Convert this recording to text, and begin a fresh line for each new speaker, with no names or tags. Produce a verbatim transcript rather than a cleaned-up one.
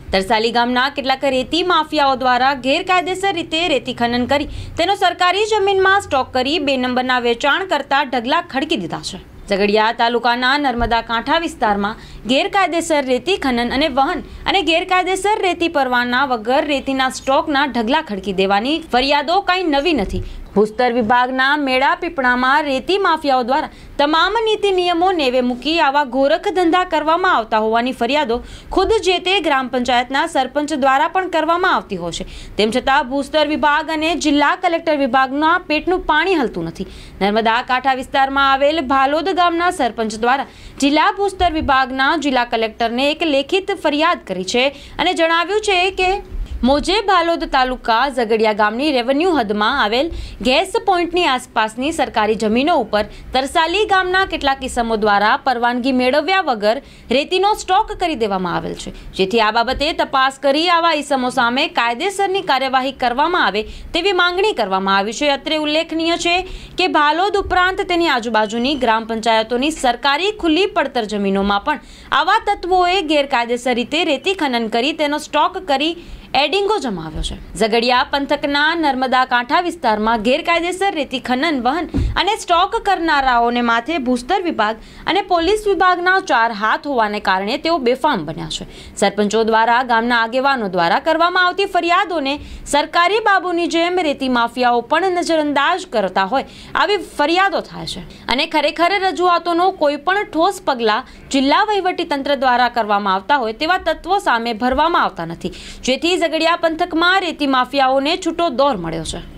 તરસાલી ગામના કેટલાક રેતી માફિયાઓ દ્વારા ગેરકાયદેસર રીતે રેતી ખનન કરી તેનો સરકારી જમીનમાં સ્ટોક કરી બે નંબરના વેચાણ કરતા ઢગલા ખડકી દીધા છે। ઝઘડિયા તાલુકાના નર્મદા કાંઠા વિસ્તારમાં ગેરકાયદેસર રેતી ખનન અને વહન અને ગેરકાયદેસર રેતી પરવાના વગર રેતીના સ્ટોકના ઢગલા ખડકી દેવાની ફરિયાદો કંઈ નવી નથી। ભૂસ્તર વિભાગના મેળા પીપળામાં રેતી માફિયાઓ દ્વારા તમામ નીતિ નિયમો નેવે મૂકી આવા ગોરખ ધંધા કરવામાં આવતા હોવાની ફરિયાદો ખુદ જે તે ગ્રામ પંચાયતના સરપંચ દ્વારા પણ કરવામાં આવતી હોય છે। તેમ છતાં ભૂસ્તર વિભાગ અને જિલ્લા કલેક્ટર વિભાગના પેટનું પાણી હલતું નથી। નર્મદા કાંઠા વિસ્તારમાં આવેલ ભાલોદ ગામના સરપંચ દ્વારા જિલ્લા ભૂસ્તર વિભાગના જિલ્લા કલેક્ટરને એક લેખિત ફરિયાદ કરી છે અને જણાવ્યું છે કે મોજે ભાલોદ તાલુકા ઝઘડિયા ગામની રેવન્યુ હદમાં આવેલ ગેસ પોઈન્ટની આસપાસની સરકારી જમીનો ઉપર તરસાલી ગામના કેટલાક કિસ્મો દ્વારા પરવાનગી મેળવ્યા વગર રેતીનો સ્ટોક કરી દેવામાં આવેલ છે, જેથી આ બાબતે તપાસ કરી આવા ઇસમો સામે કાયદેસરની કાર્યવાહી કરવામાં આવે તેવી માંગણી કરવામાં આવી છે। અત્રે ઉલ્લેખનીય છે કે ભાલોદ ઉપરાંત તેની આજુબાજુની ગ્રામ પંચાયતોની સરકારી ખુલ્લી પડતર જમીનોમાં પણ આવા તત્વોએ ગેરકાયદેસર રીતે રેતી ખનન કરી તેનો સ્ટોક કરી એડિંગો જમાવ્યો છે। ઝઘડિયા પંથકના નર્મદા કાંઠા વિસ્તારમાં ગેરકાયદેસર રેતી ખનન વહન અને સ્ટોક કરનારાઓને માથે ભૂસ્તર વિભાગ અને પોલીસ વિભાગના ચાર હાથ હોવાને કારણે તેઓ બેફામ બન્યા છે। સરપંચો દ્વારા ગામના આગેવાનો દ્વારા કરવામાં આવતી ફરિયાદોને સરકારી બાબુની જેમ રેતી માફિયાઓ પણ નજરઅંદાજ કરતા હોય આવી ફરિયાદો થાય છે અને ખરેખર રજૂઆતોનો કોઈ પણ ઠોસ પગલાં જિલ્લા વહીવટી તંત્ર દ્વારા કરવામાં આવતા હોય તેવા તત્વો સામે ભરવામાં આવતા નથી, જેથી ઝઘડિયા પંથકમાં રેતી માફિયાઓને છૂટો દોર મળ્યો છે।